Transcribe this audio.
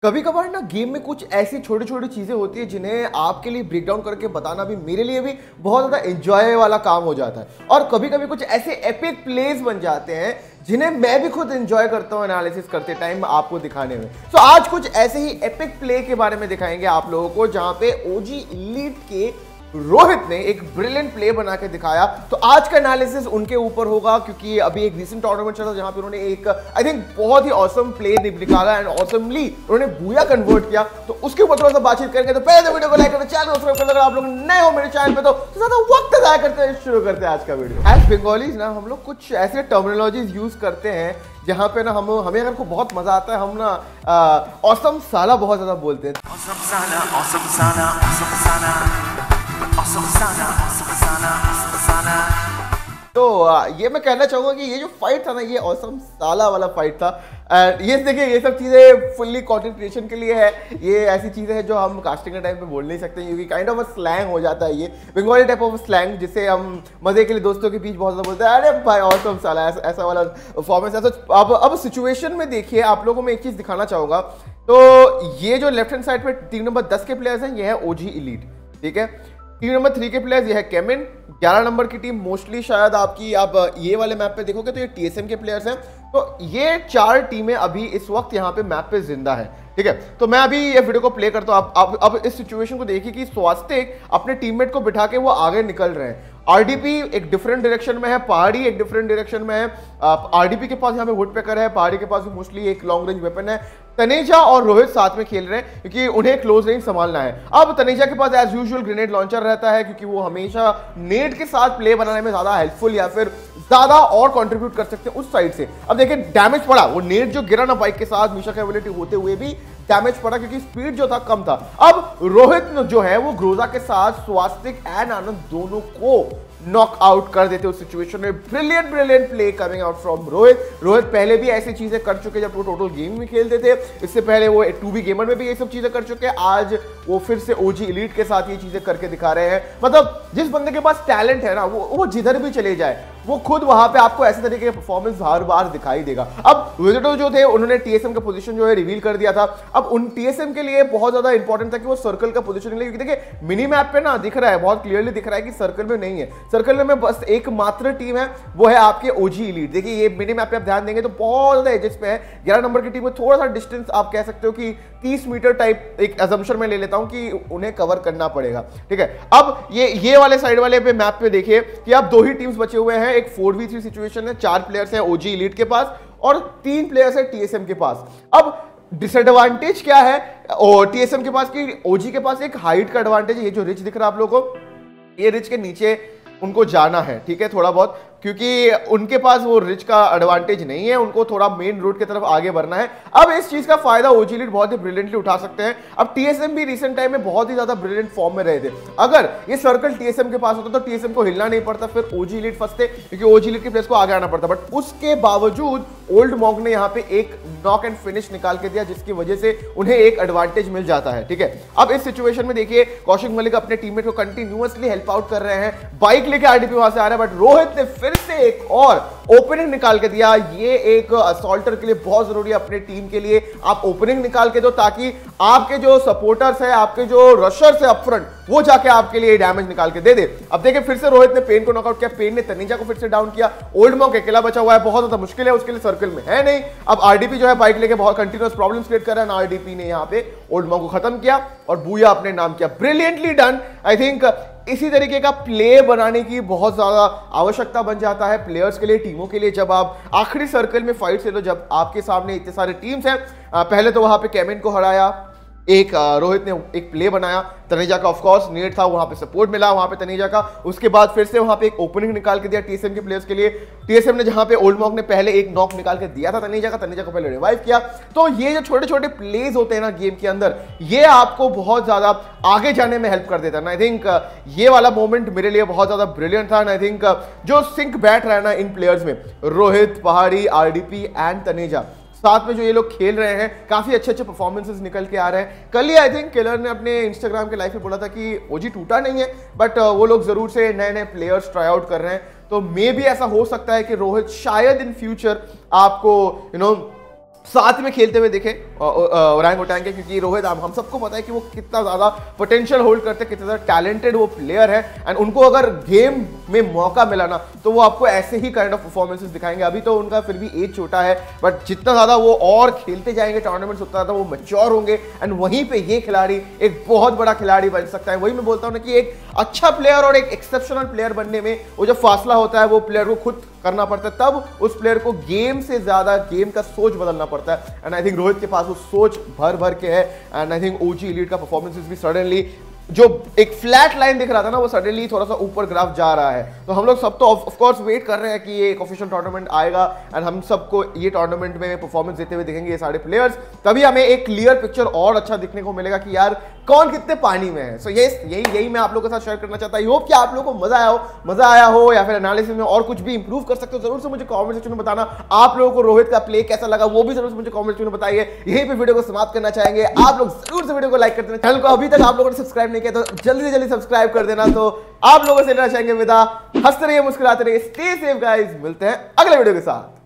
कभी कभार ना गेम में कुछ ऐसी छोटी छोटी चीजें होती है जिन्हें आपके लिए ब्रेक डाउन करके बताना भी मेरे लिए भी बहुत ज्यादा एंजॉय वाला काम हो जाता है। और कभी कभी कुछ ऐसे एपिक प्लेज बन जाते हैं जिन्हें मैं भी खुद एंजॉय करता हूं एनालिसिस करते टाइम आपको दिखाने में। तो आज कुछ ऐसे ही एपिक प्ले के बारे में दिखाएंगे आप लोगों को जहां पे ओजी इलीट के रोहित ने एक ब्रिलियंट प्ले बना के दिखाया। तो आज का एनालिसिस उनके ऊपर होगा क्योंकि अभी एक रीसेंट टूर्नामेंट चला जहां पे उन्होंने एक आई थिंक बहुत ही ऑसम प्ले निकाला एंड ऑसमली उन्होंने बूया कन्वर्ट किया। तो उसके ऊपर थोड़ा सा बातचीत करेंगे। तो पहले तो वीडियो को लाइक करो, चैनल को सब्सक्राइब करो। अगर आप लोग नए हो मेरे चैनल पे तो ज्यादा वक्त जाया करते हैं, शुरू करते हैं आज का वीडियो। एज बंगालीज ना हम लोग कुछ ऐसे टर्मिनोलॉजीज यूज करते हैं जहां पे ना हमें अगर को बहुत मजा आता है हम ना ऑसम साला बहुत ज्यादा बोलते हैं। Awesome Sana, awesome Sana, awesome Sana. Awesome Sana, awesome Sana, awesome Sana. तो ये मैं कहना चाहूंगा कि ये जो फाइट था ना ये ऑसम साला वाला फाइट था। ये देखिए ये सब चीजें फुल्ली कंटेंट क्रिएशन के लिए है। ये ऐसी चीजें हैं जो हम कास्टिंग के टाइम पे बोल नहीं सकते क्योंकि काइंड ऑफ अ स्लैंग हो जाता है। ये बंगाली टाइप ऑफ स्लैंग जिसे हम मजे के लिए दोस्तों के बीच बहुत ज्यादा बोलते हैं, अरे भाई ऑसम साला, ऐसा वाला परफॉर्मेंस। ऐसा अब सिचुएशन में देखिए आप लोगों में एक चीज दिखाना चाहूंगा। तो ये जो लेफ्ट हैंड साइड पे टीम नंबर 10 के प्लेयर्स हैं ये है ओजी इलीट, ठीक है। टीम नंबर 3 के प्लेयर्स ये है केमिन। 11 नंबर की टीम मोस्टली शायद आपकी आप ये वाले मैप पे देखोगे तो ये टीएसएम के प्लेयर्स हैं। तो ये 4 टीमें अभी इस वक्त यहाँ पे मैप पे जिंदा है, ठीक है। तो मैं अभी ये वीडियो को प्ले करता हूँ। आप अब इस सिचुएशन को देखिए कि स्वास्तिक अपने टीममेट को बिठा के वो आगे निकल रहे हैं। आरडीपी एक डिफरेंट डायरेक्शन में है, पहाड़ी एक डिफरेंट डायरेक्शन में है। आरडीपी के पास यहाँ पे वुड पेकर है, पहाड़ी के पास भी मोस्टली एक लॉन्ग रेंज वेपन है। तनेजा और रोहित साथ में खेल रहे हैं क्योंकि उन्हें क्लोज रेंज संभालना है। अब तनेजा के पास एज यूजुअल ग्रेनेड लॉन्चर रहता है क्योंकि वो हमेशा नेट के साथ प्ले बनाने में ज्यादा हेल्पफुल या फिर ज्यादा और कंट्रीब्यूट कर सकते हैं उस साइड से। अब देखिए डैमेज पड़ा, वो नेट जो गिरा ना बाइक के साथ मिशा का एबिलिटी होते हुए भी डैमेज पड़ा क्योंकि स्पीड जो था कम था। अब रोहित जो है वो ग्रोजा के साथ स्वास्तिक एंड आनंद दोनों को नॉक आउट कर देते उस सिचुएशन में। Brilliant play coming out from Rohit. Rohit पहले भी ऐसी चीजें कर चुके जब वो टोटल गेम में खेलते थे। इससे पहले वो 2B गेमर में भी ये सब चीजें कर चुके हैं। आज वो फिर से ओजी इलीट के साथ ये चीजें करके दिखा रहे हैं। मतलब जिस बंदे के पास टैलेंट है ना वो जिधर भी चले जाए वो खुद वहां पे आपको ऐसे तरीके का परफॉर्मेंस हर बार दिखाई देगा। अब विजिटो जो थे उन्होंने टीएसएम का पोजीशन जो है रिवील कर दिया था। अब उन टीएसएम के लिए बहुत ज्यादा इंपॉर्टेंट था कि वो सर्कल का पोजीशन ले, क्योंकि देखिए मिनी मैप पे ना दिख रहा है, बहुत क्लियरली दिख रहा है कि सर्कल में नहीं है। सर्कल में बस एकमात्र टीम है वो है आपके ओजी इलीट। देखिए ये मिनी मैप पे आप ध्यान देंगे तो बहुत ज्यादा एजेस पे है। 11 नंबर की टीम में थोड़ा सा डिस्टेंस आप कह सकते हो कि 30 मीटर टाइप एक अजम्पशन में ले लेता हूं कि उन्हें कवर करना पड़ेगा, ठीक है। अब ये वाले साइड वाले पे मैप पे देखिए कि आप 2 ही टीम्स बचे हुए हैं। एक 4v3 सिचुएशन है, 4 प्लेयर्स हैं ओजी इलीट के पास और 3 प्लेयर्स हैं टीएसएम के पास। अब डिसएडवांटेज क्या है और टीएसएम के पास कि ओजी के पास एक हाइट का एडवांटेज है। ये जो रिच दिख रहा है आप लोगों को, ये रिच के नीचे उनको जाना है, ठीक है, थोड़ा बहुत, क्योंकि उनके पास वो रिच का एडवांटेज नहीं है। उनको थोड़ा मेन रोड की तरफ आगे बढ़ना है। अब इस चीज का फायदा ओजी इलीट बहुत ही ब्रिलियंटली उठा सकते हैं। अब टीएसएम भी रिसेंट टाइम में बहुत ही ज्यादा ब्रिलियंट फॉर्म में रहे थे। अगर ये सर्कल टीएसएम के पास होता तो टीएसएम को हिलना नहीं पड़ता, फिर ओजी इलीट फंसते क्योंकि ओजी इलीट के प्लेस को आगे आना पड़ता। बट उसके बावजूद ओल्ड मॉन्क ने यहाँ पे एक नॉक एंड फिनिश निकाल के दिया जिसकी वजह से उन्हें एक एडवांटेज मिल जाता है, ठीक है। अब इस सिचुएशन में देखिए कौशिक मलिक अपने टीममेट को कंटिन्यूअसली हेल्प आउट कर रहे हैं। बाइक लेके आरडीपी वहां से आ रहा है बट रोहित ने फिर से एक और ओपनिंग निकाल के दिया। ये एक असॉल्टर के लिए बहुत जरूरी है अपने टीम के लिए। आप ओपनिंग निकाल के दो ताकि आपके जो सपोर्टर्स है, आपके जो रशर्स है अपफ्रंट, वो जाके आपके लिए डैमेज निकाल के दे दे। अब देखिए फिर से रोहित ने पेन को नॉकआउट किया, पेन ने तनीजा को फिर से डाउन किया। ओल्ड मॉन्क अकेला बचा हुआ है, बहुत ज्यादा मुश्किल है उसके लिए, सर्कल में है नहीं। अब आरडीपी जो है बाइक लेके बहुत कंटिन्यूअस प्रॉब्लम्स क्रिएट कर रहा है। आरडीपी ने यहाँ पे ओल्ड मॉन्क को खत्म किया और बूया अपने नाम किया। Brilliantly done. आई थिंक इसी तरीके का प्ले बनाने की बहुत ज्यादा आवश्यकता बन जाता है प्लेयर्स के लिए, टीमों के लिए। जब आप आखिरी सर्कल में फाइट से लो, जब आपके सामने इतने सारे टीम्स हैं, पहले तो वहां पे केमिन को हराया, एक रोहित ने एक प्ले बनाया, तनेजा का ऑफ कोर्स नीड था, वहां पे सपोर्ट मिला वहां पे तनेजा का। उसके बाद फिर से वहां पे एक ओपनिंग निकाल के दिया टीएसएम के प्लेयर्स के लिए। टीएसएम ने जहां पे ओल्ड मॉन्क ने पहले एक नॉक निकाल के दिया था तनेजा का, तनेजा को पहले रिवाइव किया। तो ये जो छोटे छोटे प्लेज होते हैं ना गेम के अंदर, ये आपको बहुत ज्यादा आगे जाने में हेल्प कर देता है। आई थिंक ये वाला मोमेंट मेरे लिए बहुत ज्यादा ब्रिलियंट था। आई थिंक जो सिंक बैठ रहा है ना इन प्लेयर्स में, रोहित, पहाड़ी, आरडीपी एंड तनेजा, साथ में जो ये लोग खेल रहे हैं, काफी अच्छे अच्छे परफॉर्मेंसेस निकल के आ रहे हैं। कल ही आई थिंक किलर ने अपने इंस्टाग्राम के लाइव पे बोला था कि ओजी टूटा नहीं है, बट वो लोग जरूर से नए नए प्लेयर्स ट्राई आउट कर रहे हैं। तो मे भी ऐसा हो सकता है कि रोहित शायद इन फ्यूचर आपको साथ में खेलते हुए दिखे। ओरांग ओटांग के, क्योंकि रोहित हम सबको पता है कि वो कितना ज़्यादा पोटेंशियल होल्ड करते हैं, कितना ज़्यादा टैलेंटेड वो प्लेयर है। एंड उनको अगर गेम में मौका मिला ना तो वो आपको ऐसे ही काइंड ऑफ परफॉर्मेंसेस दिखाएंगे। अभी तो उनका फिर भी एज छोटा है, बट जितना ज़्यादा वो और खेलते जाएंगे टूर्नामेंट्स, उतना ज़्यादा वो मैच्योर होंगे एंड वहीं पे ये खिलाड़ी एक बहुत बड़ा खिलाड़ी बन सकता है। वही मैं बोलता हूँ ना कि एक अच्छा प्लेयर और एक एक्सेप्शनल प्लेयर बनने में वो जो फासला होता है वो प्लेयर को खुद करना पड़ता है, तब उस प्लेयर को गेम से ज्यादा गेम का सोच बदलना पड़ता है। एंड आई थिंक रोहित के पास वो सोच भर भर के है। And I think OG elite का परफॉर्मेंसेस भी सडनली जो एक फ्लैट लाइन दिख रहा था ना वो सडनली थोड़ा सा ऊपर ग्राफ जा रहा है। तो हम लोग सब तो ऑफ कोर्स वेट कर रहे हैं कि ये एक ऑफिशियल टूर्नामेंट आएगा एंड हम सबको ये टूर्नामेंट में परफॉर्मेंस देते हुए दिखेंगे ये सारे प्लेयर्स, तभी हमें एक क्लियर पिक्चर और अच्छा दिखने को मिलेगा कि यार कौन कितने पानी में है। सो यही मैं आप लोगों के साथ शेयर करना चाहता हूं। होप कि आप लोगों को मजा आया हो या फिर एनालिसिस में और कुछ भी इंप्रूव कर सकते हो जरूर से मुझे कमेंट सेक्शन में बताना। आप लोगों को रोहित का प्ले कैसा लगा वो भी जरूर से मुझे कमेंट सेक्शन में बताइए। यहीं पे वीडियो को समाप्त करना चाहेंगे, आप लोग जरूर से वीडियो को लाइक कर देना। चैनल को अभी तक आप लोगों ने सब्सक्राइब नहीं किया तो जल्दी से जल्दी सब्सक्राइब कर देना। तो आप लोगों से लेना चाहेंगे विदा, हंसते रहिए, मुस्कुराते रहिए, स्टे सेफ गाइस, मिलते हैं अगले वीडियो के साथ।